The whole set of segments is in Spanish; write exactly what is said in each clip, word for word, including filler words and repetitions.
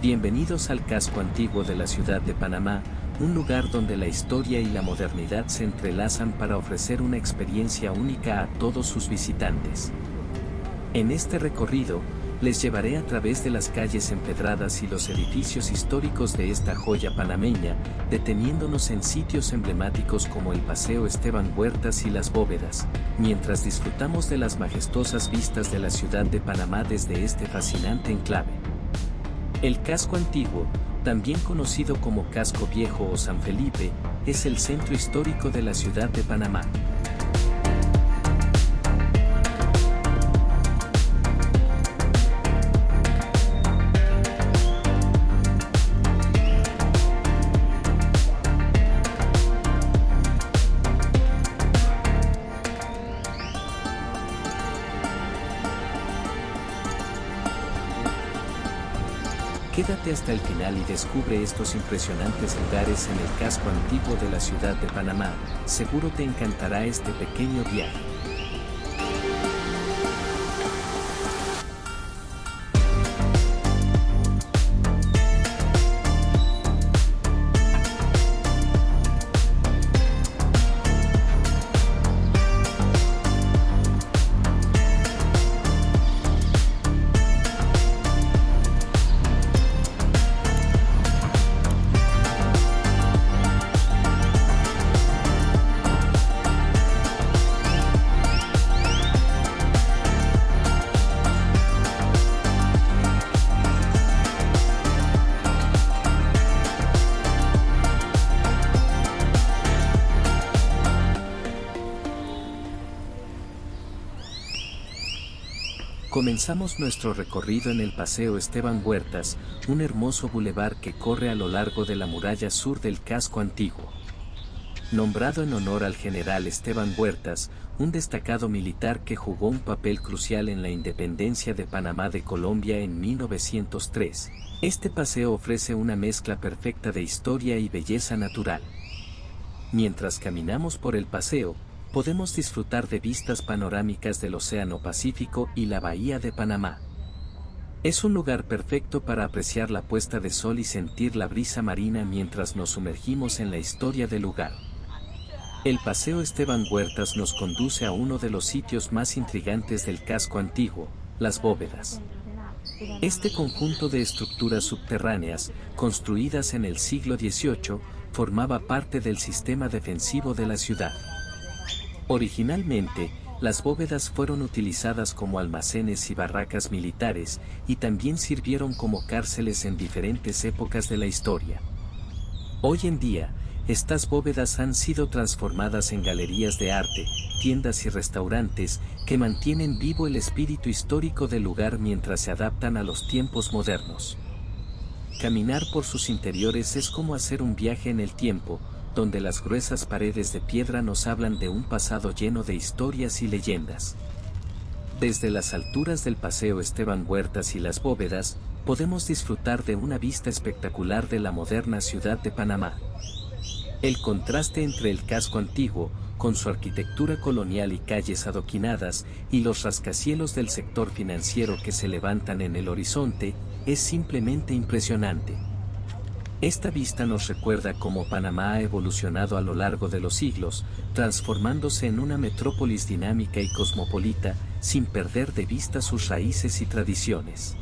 Bienvenidos al casco antiguo de la ciudad de Panamá, un lugar donde la historia y la modernidad se entrelazan para ofrecer una experiencia única a todos sus visitantes. En este recorrido, les llevaré a través de las calles empedradas y los edificios históricos de esta joya panameña, deteniéndonos en sitios emblemáticos como el Paseo Esteban Huertas y Las Bóvedas, mientras disfrutamos de las majestuosas vistas de la ciudad de Panamá desde este fascinante enclave. El casco antiguo, también conocido como Casco Viejo o San Felipe, es el centro histórico de la ciudad de Panamá. Quédate hasta el final y descubre estos impresionantes lugares en el casco antiguo de la ciudad de Panamá. Seguro te encantará este pequeño viaje. Comenzamos nuestro recorrido en el Paseo Esteban Huertas, un hermoso bulevar que corre a lo largo de la muralla sur del casco antiguo. Nombrado en honor al general Esteban Huertas, un destacado militar que jugó un papel crucial en la independencia de Panamá de Colombia en mil novecientos tres, este paseo ofrece una mezcla perfecta de historia y belleza natural. Mientras caminamos por el paseo, podemos disfrutar de vistas panorámicas del Océano Pacífico y la Bahía de Panamá. Es un lugar perfecto para apreciar la puesta de sol y sentir la brisa marina mientras nos sumergimos en la historia del lugar. El Paseo Esteban Huertas nos conduce a uno de los sitios más intrigantes del casco antiguo, Las Bóvedas. Este conjunto de estructuras subterráneas, construidas en el siglo dieciocho, formaba parte del sistema defensivo de la ciudad. Originalmente, las bóvedas fueron utilizadas como almacenes y barracas militares, y también sirvieron como cárceles en diferentes épocas de la historia. Hoy en día, estas bóvedas han sido transformadas en galerías de arte, tiendas y restaurantes, que mantienen vivo el espíritu histórico del lugar mientras se adaptan a los tiempos modernos. Caminar por sus interiores es como hacer un viaje en el tiempo, donde las gruesas paredes de piedra nos hablan de un pasado lleno de historias y leyendas. Desde las alturas del Paseo Esteban Huertas y Las Bóvedas, podemos disfrutar de una vista espectacular de la moderna ciudad de Panamá. El contraste entre el casco antiguo, con su arquitectura colonial y calles adoquinadas, y los rascacielos del sector financiero que se levantan en el horizonte, es simplemente impresionante. Esta vista nos recuerda cómo Panamá ha evolucionado a lo largo de los siglos, transformándose en una metrópolis dinámica y cosmopolita, sin perder de vista sus raíces y tradiciones.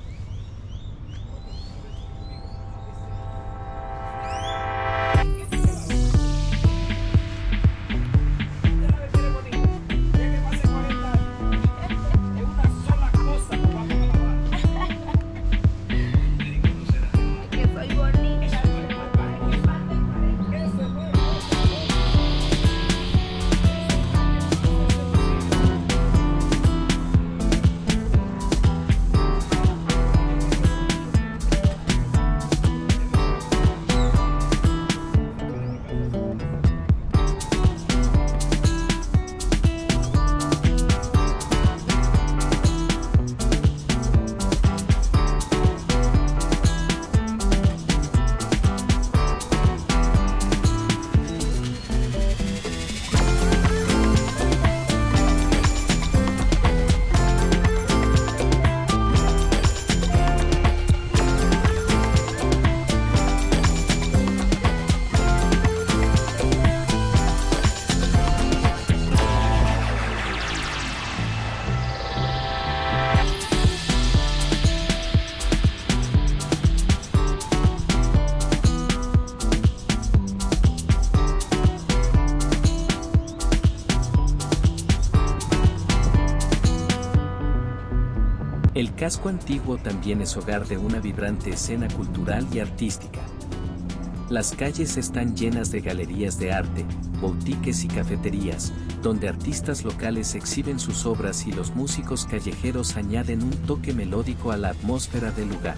El casco antiguo también es hogar de una vibrante escena cultural y artística. Las calles están llenas de galerías de arte, boutiques y cafeterías, donde artistas locales exhiben sus obras y los músicos callejeros añaden un toque melódico a la atmósfera del lugar.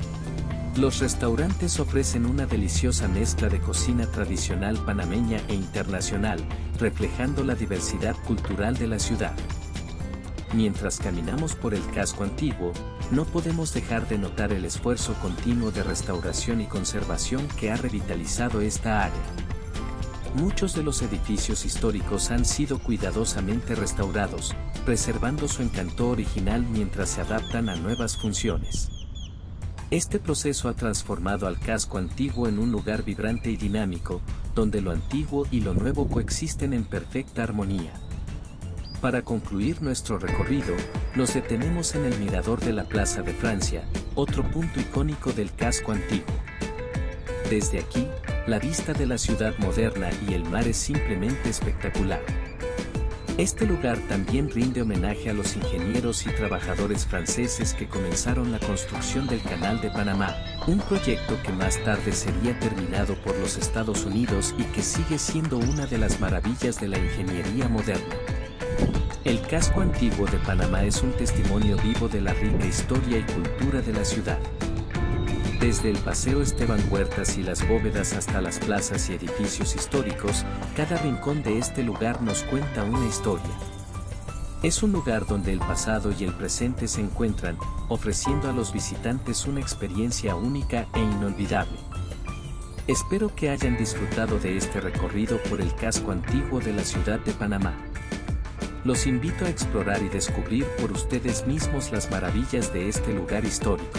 Los restaurantes ofrecen una deliciosa mezcla de cocina tradicional panameña e internacional, reflejando la diversidad cultural de la ciudad. Mientras caminamos por el casco antiguo, no podemos dejar de notar el esfuerzo continuo de restauración y conservación que ha revitalizado esta área. Muchos de los edificios históricos han sido cuidadosamente restaurados, preservando su encanto original mientras se adaptan a nuevas funciones. Este proceso ha transformado al casco antiguo en un lugar vibrante y dinámico, donde lo antiguo y lo nuevo coexisten en perfecta armonía. Para concluir nuestro recorrido, nos detenemos en el mirador de la Plaza de Francia, otro punto icónico del casco antiguo. Desde aquí, la vista de la ciudad moderna y el mar es simplemente espectacular. Este lugar también rinde homenaje a los ingenieros y trabajadores franceses que comenzaron la construcción del Canal de Panamá, un proyecto que más tarde sería terminado por los Estados Unidos y que sigue siendo una de las maravillas de la ingeniería moderna. El casco antiguo de Panamá es un testimonio vivo de la rica historia y cultura de la ciudad. Desde el Paseo Esteban Huertas y las bóvedas hasta las plazas y edificios históricos, cada rincón de este lugar nos cuenta una historia. Es un lugar donde el pasado y el presente se encuentran, ofreciendo a los visitantes una experiencia única e inolvidable. Espero que hayan disfrutado de este recorrido por el casco antiguo de la ciudad de Panamá. Los invito a explorar y descubrir por ustedes mismos las maravillas de este lugar histórico.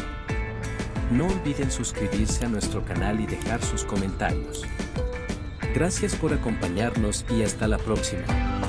No olviden suscribirse a nuestro canal y dejar sus comentarios. Gracias por acompañarnos y hasta la próxima.